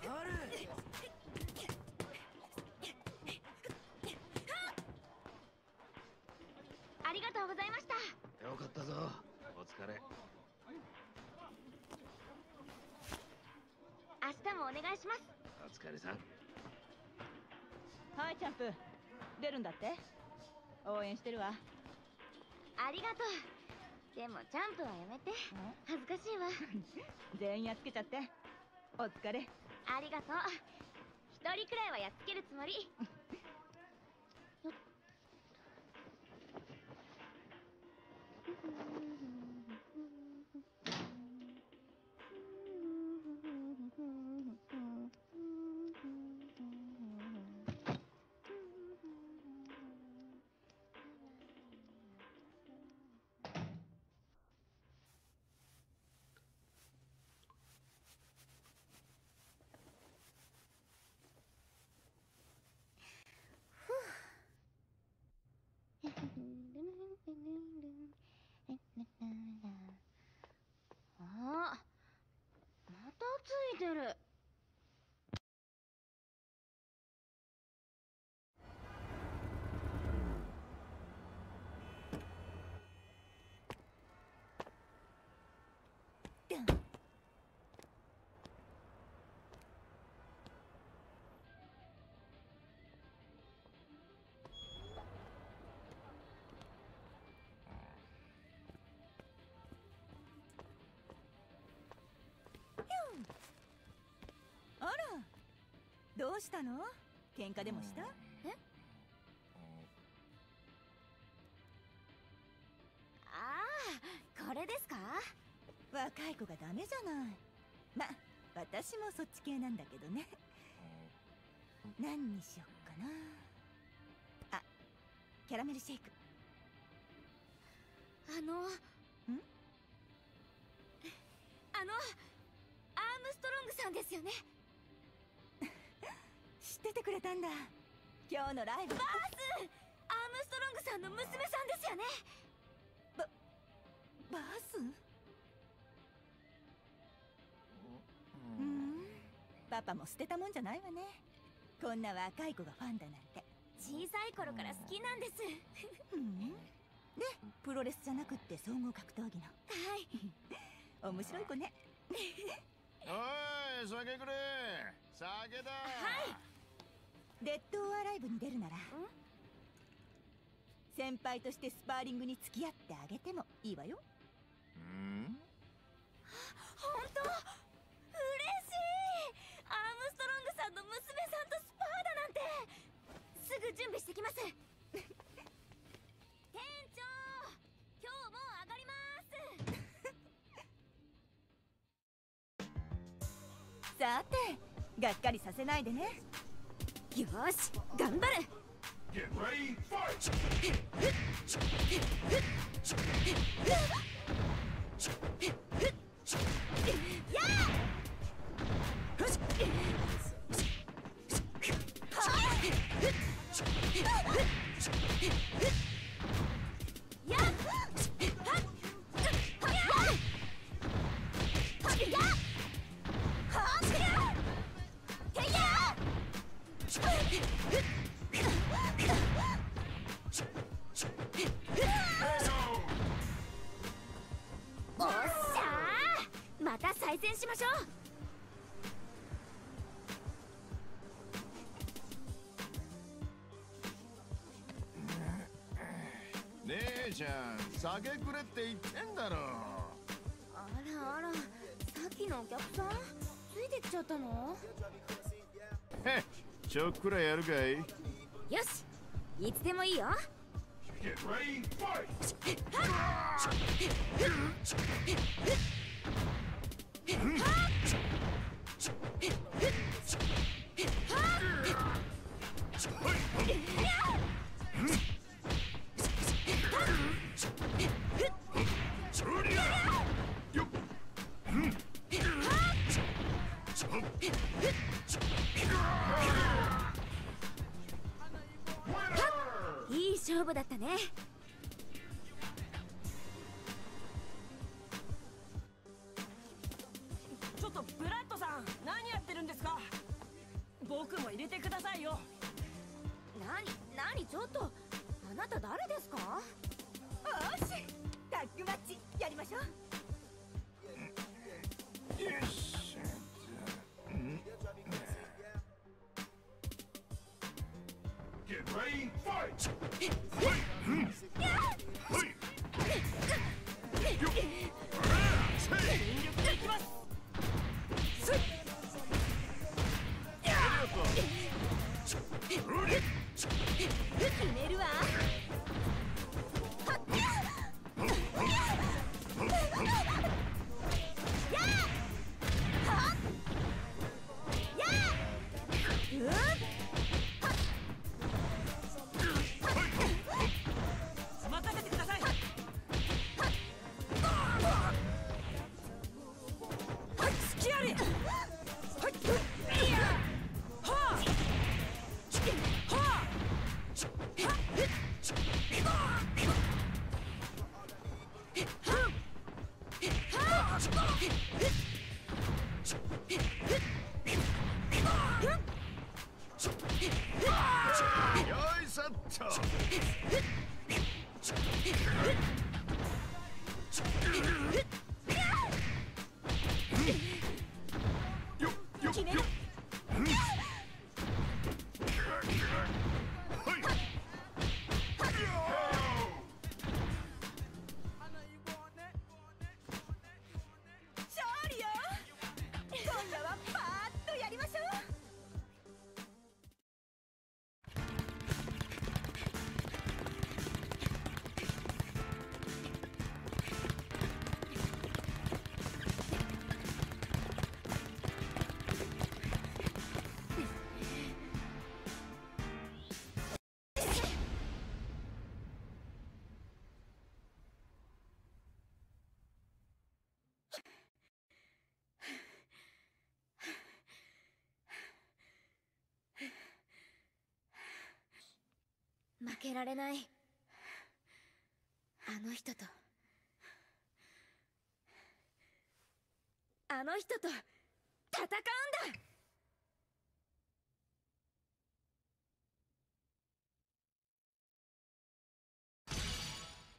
ありがとうございました。 よかったぞ。お疲れ。 明日もお願いします。 お疲れさん。 はい、チャンプ。出るんだって？応援してるわ。 ありがとう。でもジャンプはやめて。恥ずかしいわ。 全員やっつけちゃって。お疲れ。 ありがとう。一人くらいはやっつけるつもり。よっ。あ、またついてる。 あら、どうしたの？喧嘩でもした？ え？ああ、これですか？ 若い子がダメじゃない。ま、私もそっち系なんだけどね。何にしよっかな。あ、キャラメルシェイク。 アームストロングさんですよね。 知っててくれたんだ。今日のライブ。 バース！アームストロングさんの娘さんですよね。 バース？パパも捨てたもんじゃないわね。こんな若い子がファンだなんて。 小さい頃から好きなんです。 で、プロレスじゃなくって総合格闘技の。 はい。 面白い子ね。 おい、酒くれ。酒だ。 はい。 デッド・オア・ライブに出るなら先輩としてスパーリングに付き合ってあげてもいいわよ。 本当？嬉しい。アームストロングさんの娘さんとスパーだなんて。すぐ準備してきます。店長、今日もう上がります。 さて、がっかりさせないでね。 よし、頑張る。 Get ready, fight! おっしゃー、また再戦しましょう。 姉ちゃん、酒くれって言ってんだろ。 あらあら、さっきのお客さんついてきちゃったの？ へっ、ちょっくらやるかい？ よし、いつでもいいよ。 Get ready, fight! いい勝負だったね。 ちょっとブラッドさん、何やってるんですか？ ちょっと、あなた誰ですか？ よし、タッグマッチやりましょう。 よし。Get ready, fight! 決めるわ。 任せてください。好きあり。 よいさっと。 決める。 勝利よ。今夜はパーッとやりましょう。 負けられない。あの人と戦うんだ。